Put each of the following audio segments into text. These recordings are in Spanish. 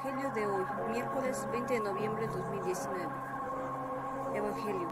Evangelio de hoy, miércoles 20 de noviembre de 2019. Evangelio.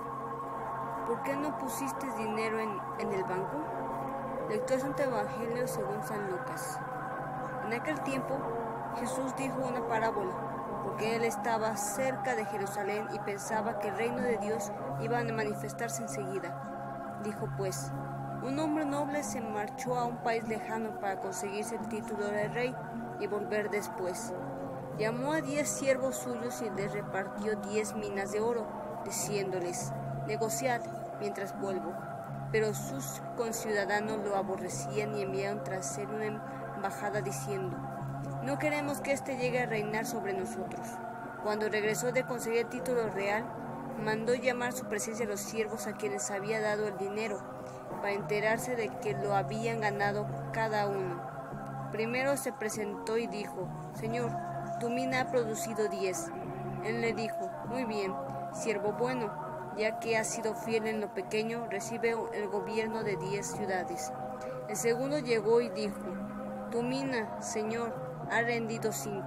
¿Por qué no pusiste dinero en el banco? Lectura Santo Evangelio según San Lucas. En aquel tiempo, Jesús dijo una parábola, porque él estaba cerca de Jerusalén y pensaba que el reino de Dios iba a manifestarse enseguida. Dijo pues: un hombre noble se marchó a un país lejano para conseguirse el título de rey y volver después. Llamó a 10 siervos suyos y les repartió 10 minas de oro, diciéndoles: negociad mientras vuelvo. Pero sus conciudadanos lo aborrecían y enviaron tras él una embajada diciendo: no queremos que éste llegue a reinar sobre nosotros. Cuando regresó de conseguir el título real, mandó llamar a su presencia a los siervos a quienes había dado el dinero, para enterarse de que lo habían ganado cada uno. Primero se presentó y dijo: Señor, tu mina ha producido 10. Él le dijo: muy bien, siervo bueno, ya que has sido fiel en lo pequeño, recibe el gobierno de 10 ciudades. El segundo llegó y dijo: tu mina, Señor, ha rendido 5.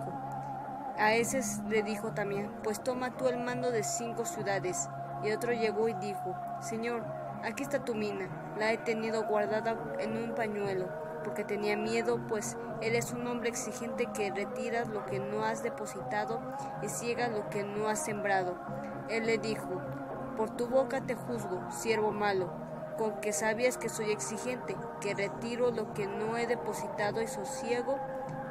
A ese le dijo también: pues toma tú el mando de 5 ciudades. Y otro llegó y dijo: Señor, aquí está tu mina, la he tenido guardada en un pañuelo, porque tenía miedo, pues eres un hombre exigente que retiras lo que no has depositado y ciegas lo que no has sembrado. Él le dijo: por tu boca te juzgo, siervo malo, con que sabías que soy exigente, que retiro lo que no he depositado y sosiego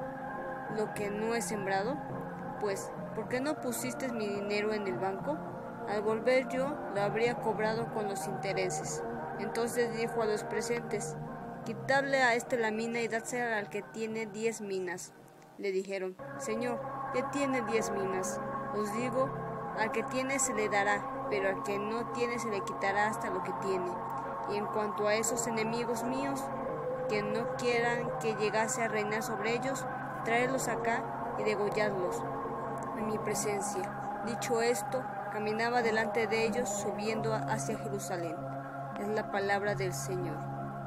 lo que no he sembrado. Pues, ¿por qué no pusiste mi dinero en el banco? Al volver yo lo habría cobrado con los intereses. Entonces dijo a los presentes: quitadle a este la mina y dádsela al que tiene 10 minas. Le dijeron: Señor, ya tiene 10 minas. Os digo, al que tiene se le dará, pero al que no tiene se le quitará hasta lo que tiene. Y en cuanto a esos enemigos míos, que no quieran que llegase a reinar sobre ellos, traedlos acá y degolladlos en mi presencia. Dicho esto, caminaba delante de ellos subiendo hacia Jerusalén. Es la palabra del Señor.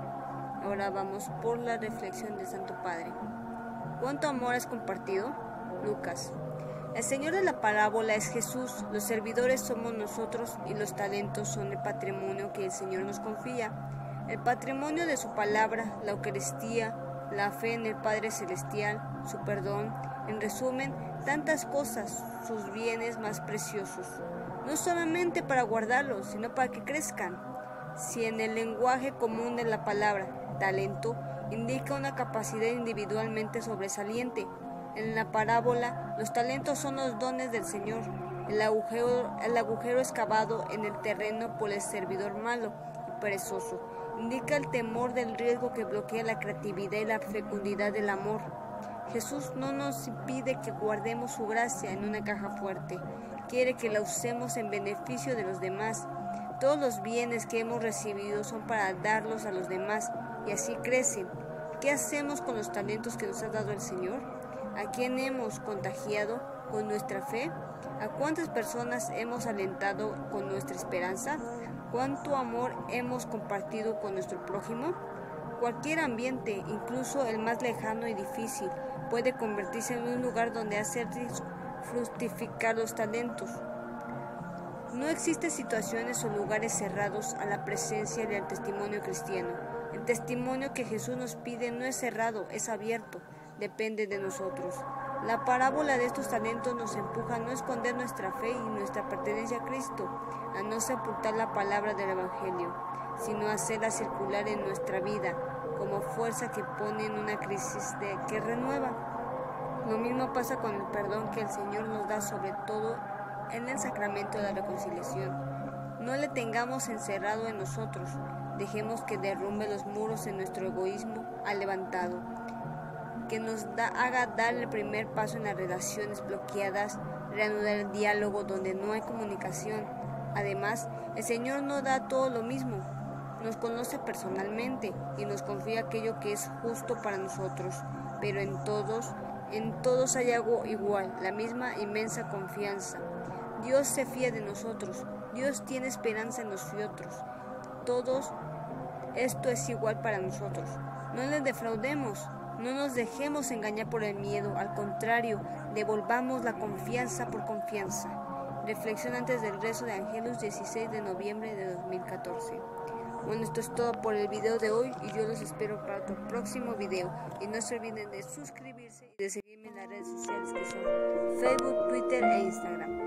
Ahora vamos por la reflexión del Santo Padre. ¿Cuánto amor has compartido? Lucas. El Señor de la parábola es Jesús, los servidores somos nosotros y los talentos son el patrimonio que el Señor nos confía. El patrimonio de su palabra, la Eucaristía, la fe en el Padre Celestial, su perdón, en resumen, tantas cosas, sus bienes más preciosos. No solamente para guardarlos, sino para que crezcan. Si en el lenguaje común de la palabra talento indica una capacidad individualmente sobresaliente, en la parábola los talentos son los dones del Señor, el agujero excavado en el terreno por el servidor malo y perezoso. Indica el temor del riesgo que bloquea la creatividad y la fecundidad del amor. Jesús no nos pide que guardemos su gracia en una caja fuerte, quiere que la usemos en beneficio de los demás. Todos los bienes que hemos recibido son para darlos a los demás y así crecen. ¿Qué hacemos con los talentos que nos ha dado el Señor? ¿A quién hemos contagiado con nuestra fe? ¿A cuántas personas hemos alentado con nuestra esperanza? ¿Cuánto amor hemos compartido con nuestro prójimo? Cualquier ambiente, incluso el más lejano y difícil, puede convertirse en un lugar donde hacer fructificar los talentos. No existen situaciones o lugares cerrados a la presencia y al testimonio cristiano. El testimonio que Jesús nos pide no es cerrado, es abierto, depende de nosotros. La parábola de estos talentos nos empuja a no esconder nuestra fe y nuestra pertenencia a Cristo, a no sepultar la palabra del Evangelio, sino a hacerla circular en nuestra vida como fuerza que pone en una crisis que renueva. Lo mismo pasa con el perdón que el Señor nos da, sobre todo en el sacramento de la reconciliación. No le tengamos encerrado en nosotros, dejemos que derrumbe los muros en nuestro egoísmo al levantado, que nos haga dar el primer paso en las relaciones bloqueadas, reanudar el diálogo donde no hay comunicación. Además, el Señor no da todo lo mismo, nos conoce personalmente y nos confía aquello que es justo para nosotros, pero en todos hay algo igual, la misma inmensa confianza. Dios se fía de nosotros, Dios tiene esperanza en nosotros. Todos esto es igual para nosotros. No le defraudemos, No nos dejemos engañar por el miedo, al contrario, devolvamos la confianza por confianza. Reflexión antes del rezo de Angelus, 16 de noviembre de 2014. Bueno, esto es todo por el video de hoy y yo los espero para otro próximo video. Y no se olviden de suscribirse y de seguirme en las redes sociales que son Facebook, Twitter e Instagram.